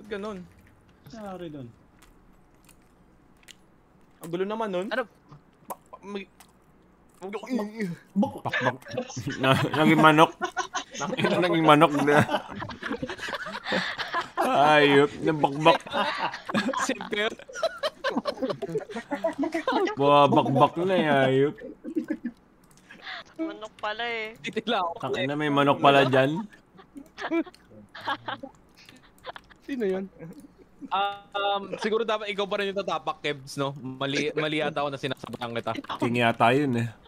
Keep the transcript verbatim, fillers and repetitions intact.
ganun? Nangyari doon. Ang gulo naman nun. Ano? Bak bak. Naging manok. Naging manok na. Ayop, nabakbak. Simple. Babakbak na eh, ayop. Manok pala eh. Titila ako. Tangina, may manok pala dyan. Sino yun? Um, siguro dapat ikaw pa rin yung tatapak, Kebs, no? Mali, mali yata ako na sinasabahan kita. King yata yun eh.